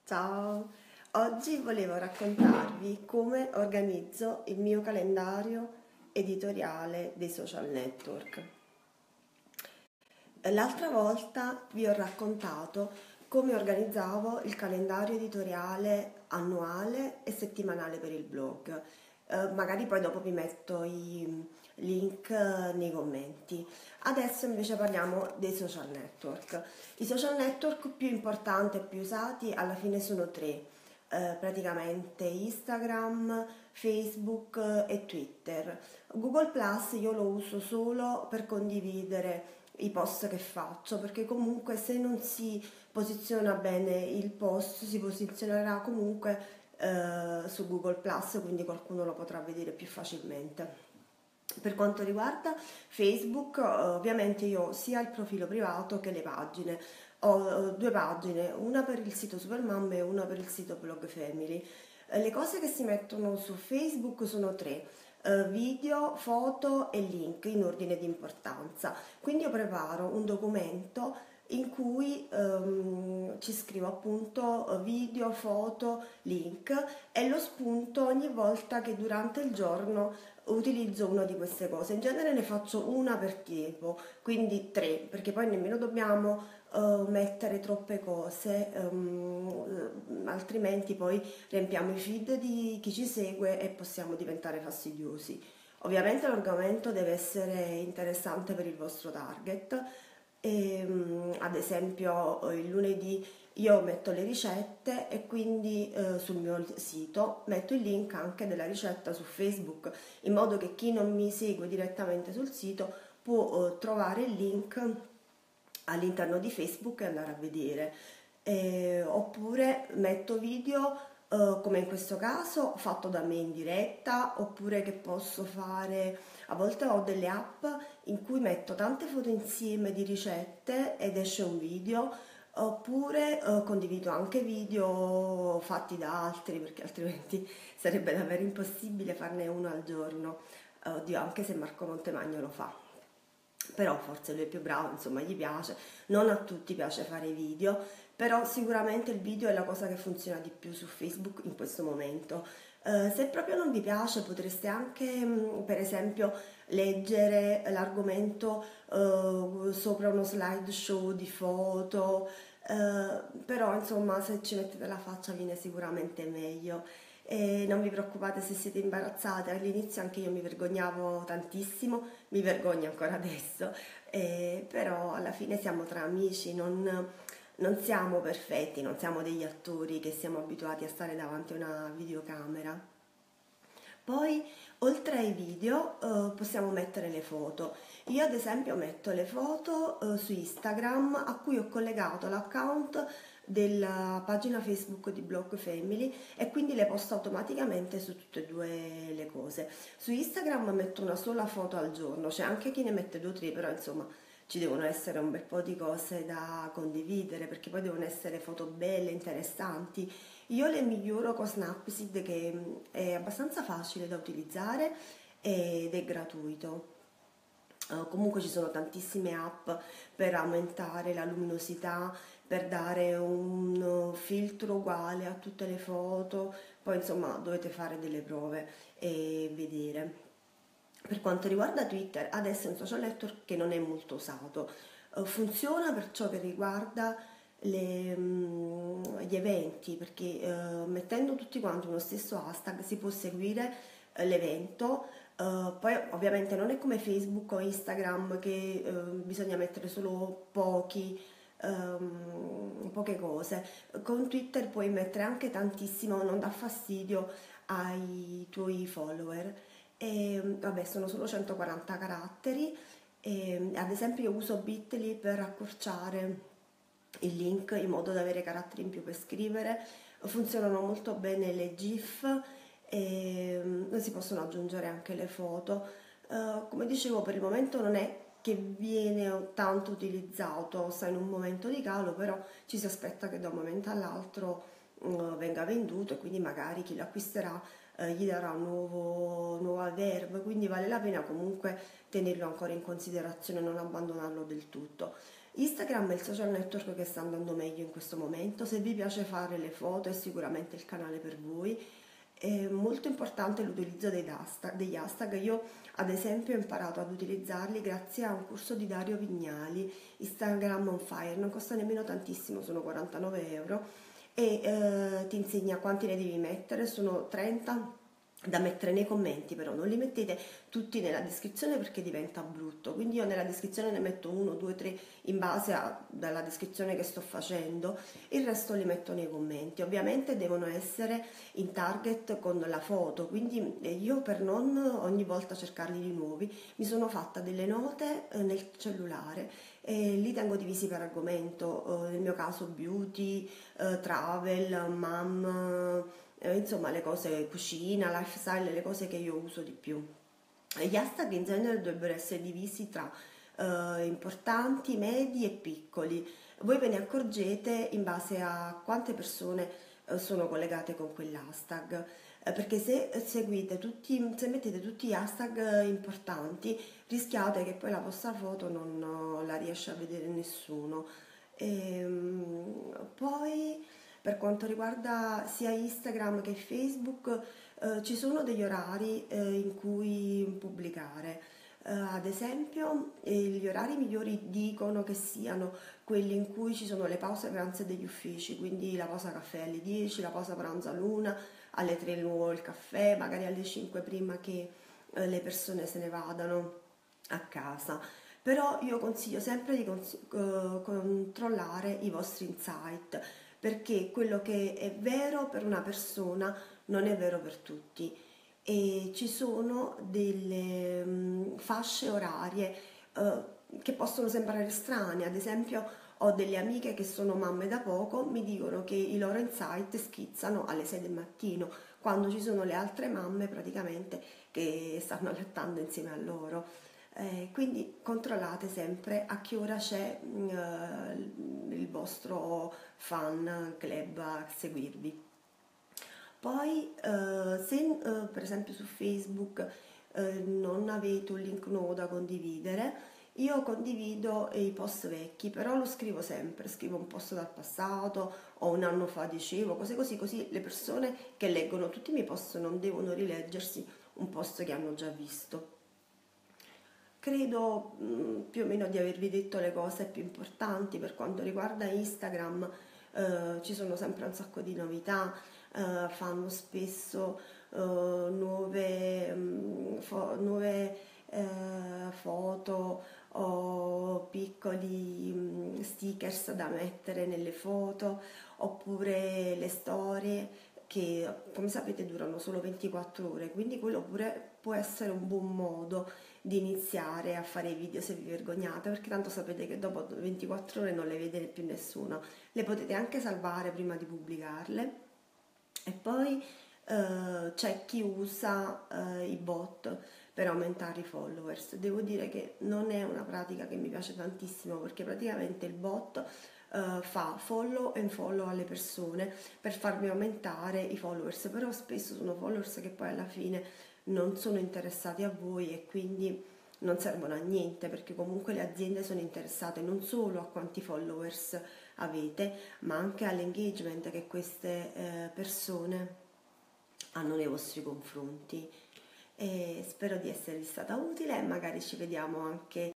Ciao, oggi volevo raccontarvi come organizzo il mio calendario editoriale dei social network. L'altra volta vi ho raccontato come organizzavo il calendario editoriale annuale e settimanale per il blog. Magari poi dopo vi metto i link nei commenti. Adesso invece parliamo dei social network. I social network più importanti e più usati alla fine sono tre, praticamente Instagram, Facebook e Twitter. Google Plus io lo uso solo per condividere i post che faccio, perché comunque se non si posiziona bene il post si posizionerà comunque su Google Plus, quindi qualcuno lo potrà vedere più facilmente. Per quanto riguarda Facebook, ovviamente io ho sia il profilo privato che le pagine. Ho due pagine, una per il sito Supermam e una per il sito Blog Family. Le cose che si mettono su Facebook sono tre: video, foto e link in ordine di importanza. Quindi io preparo un documento in cui ci scrivo appunto video, foto, link e lo spunto ogni volta che durante il giorno utilizzo una di queste cose. In genere ne faccio una per tempo, quindi tre, perché poi nemmeno dobbiamo mettere troppe cose, altrimenti poi riempiamo i feed di chi ci segue e possiamo diventare fastidiosi. Ovviamente l'argomento deve essere interessante per il vostro target. Ad esempio il lunedì io metto le ricette e quindi sul mio sito metto il link anche della ricetta su Facebook, in modo che chi non mi segue direttamente sul sito può trovare il link all'interno di Facebook e andare a vedere. Oppure metto video come in questo caso fatto da me in diretta, oppure che posso fare, a volte ho delle app in cui metto tante foto insieme di ricette ed esce un video, oppure condivido anche video fatti da altri, perché altrimenti sarebbe davvero impossibile farne uno al giorno. Oddio, anche se Marco Montemagno lo fa, però forse lui è più bravo, insomma, gli piace. Non a tutti piace fare video, però sicuramente il video è la cosa che funziona di più su Facebook in questo momento. Se proprio non vi piace, potreste anche, per esempio, leggere l'argomento sopra uno slideshow di foto, però insomma, se ci mettete la faccia viene sicuramente meglio. E non vi preoccupate se siete imbarazzate, all'inizio anche io mi vergognavo tantissimo, mi vergogno ancora adesso, però alla fine siamo tra amici, non siamo perfetti, non siamo degli attori che siamo abituati a stare davanti a una videocamera. Poi, oltre ai video, possiamo mettere le foto. Io ad esempio metto le foto su Instagram, a cui ho collegato l'account della pagina Facebook di Blog Family, e quindi le posto automaticamente su tutte e due le cose. Su Instagram metto una sola foto al giorno, c'è anche chi ne mette due o tre, però insomma ci devono essere un bel po' di cose da condividere, perché poi devono essere foto belle, interessanti. Io le miglioro con Snapseed, che è abbastanza facile da utilizzare ed è gratuito. Comunque ci sono tantissime app per aumentare la luminosità, per dare un filtro uguale a tutte le foto, poi insomma dovete fare delle prove e vedere. Per quanto riguarda Twitter, adesso è un social network che non è molto usato. Funziona per ciò che riguarda gli eventi, perché mettendo tutti quanti uno stesso hashtag si può seguire l'evento. Poi ovviamente non è come Facebook o Instagram che bisogna mettere solo poche cose. Con Twitter puoi mettere anche tantissimo, non dà fastidio ai tuoi follower. E, vabbè, sono solo 140 caratteri. E, ad esempio io uso Bitly per accorciare il link in modo da avere caratteri in più per scrivere. Funzionano molto bene le GIF e si possono aggiungere anche le foto. Come dicevo, per il momento non è che viene tanto utilizzato, sta in un momento di calo, però ci si aspetta che da un momento all'altro venga venduto, e quindi magari chi l'acquisterà gli darà un nuova verve, quindi vale la pena comunque tenerlo ancora in considerazione, non abbandonarlo del tutto. Instagram è il social network che sta andando meglio in questo momento. Se vi piace fare le foto è sicuramente il canale per voi. È molto importante l'utilizzo degli hashtag. Io ad esempio ho imparato ad utilizzarli grazie a un corso di Dario Vignali, Instagram on Fire, non costa nemmeno tantissimo, sono 49 € e ti insegna quanti ne devi mettere, sono 30 da mettere nei commenti, però non li mettete tutti nella descrizione perché diventa brutto, quindi io nella descrizione ne metto 1, 2, 3 in base dalla descrizione che sto facendo, il resto li metto nei commenti. Ovviamente devono essere in target con la foto, quindi io per non ogni volta cercarli di nuovi mi sono fatta delle note nel cellulare e li tengo divisi per argomento, nel mio caso beauty, travel, mom, insomma le cose cucina, lifestyle, le cose che io uso di più. Gli hashtag in genere dovrebbero essere divisi tra importanti, medi e piccoli. Voi ve ne accorgete in base a quante persone sono collegate con quell'hashtag. Perché se mettete tutti gli hashtag importanti, rischiate che poi la vostra foto non la riesce a vedere nessuno. Poi per quanto riguarda sia Instagram che Facebook, ci sono degli orari in cui pubblicare. Ad esempio, gli orari migliori dicono che siano quelli in cui ci sono le pause pranzo degli uffici, quindi la pausa caffè alle 10, la pausa pranzo all'1, alle 3 nuovo il caffè, magari alle 5 prima che le persone se ne vadano a casa. Però io consiglio sempre di controllare i vostri insight, perché quello che è vero per una persona non è vero per tutti e ci sono delle fasce orarie che possono sembrare strane. Ad esempio ho delle amiche che sono mamme da poco, mi dicono che i loro insight schizzano alle 6 del mattino, quando ci sono le altre mamme praticamente che stanno allattando insieme a loro. Quindi controllate sempre a che ora c'è il vostro fan club a seguirvi. Poi se per esempio su Facebook non avete un link nuovo da condividere, io condivido i post vecchi, però lo scrivo sempre, scrivo un post dal passato o un anno fa dicevo, cose così, così le persone che leggono tutti i miei post non devono rileggersi un post che hanno già visto. Credo più o meno di avervi detto le cose più importanti. Per quanto riguarda Instagram, ci sono sempre un sacco di novità, fanno spesso nuove foto o piccoli stickers da mettere nelle foto, oppure le storie che come sapete durano solo 24 ore, quindi quello pure può essere un buon modo di iniziare a fare i video se vi vergognate, perché tanto sapete che dopo 24 ore non le vede più nessuno. Le potete anche salvare prima di pubblicarle. E poi c'è chi usa i bot per aumentare i followers. Devo dire che non è una pratica che mi piace tantissimo, perché praticamente il bot fa follow e unfollow alle persone per farvi aumentare i followers, però spesso sono followers che poi alla fine non sono interessati a voi e quindi non servono a niente, perché comunque le aziende sono interessate non solo a quanti followers avete, ma anche all'engagement che queste persone hanno nei vostri confronti. E spero di esservi stata utile e magari ci vediamo anche